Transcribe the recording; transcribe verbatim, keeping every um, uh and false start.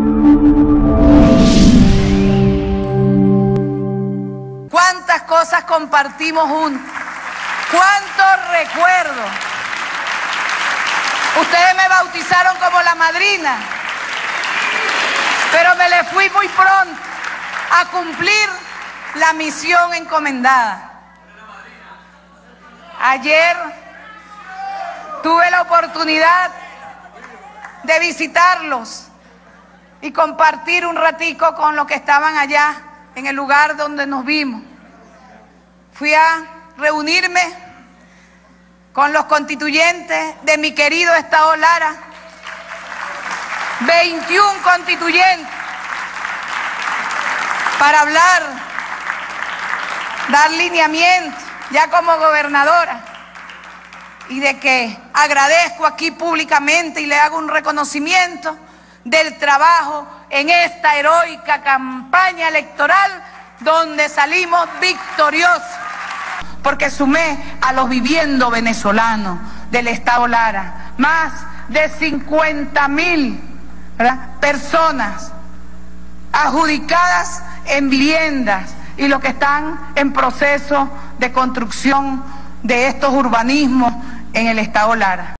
Cuántas cosas compartimos juntos, cuántos recuerdos. Ustedes me bautizaron como la madrina, pero me le fui muy pronto a cumplir la misión encomendada. Ayer tuve la oportunidad de visitarlos y compartir un ratico con los que estaban allá en el lugar donde nos vimos. Fui a reunirme con los constituyentes de mi querido Estado Lara, veintiún constituyentes, para hablar, dar lineamiento, ya como gobernadora, y de que agradezco aquí públicamente y le hago un reconocimiento del trabajo en esta heroica campaña electoral donde salimos victoriosos, porque sumé a los viviendo venezolanos del Estado Lara, más de cincuenta mil personas adjudicadas en viviendas y los que están en proceso de construcción de estos urbanismos en el Estado Lara.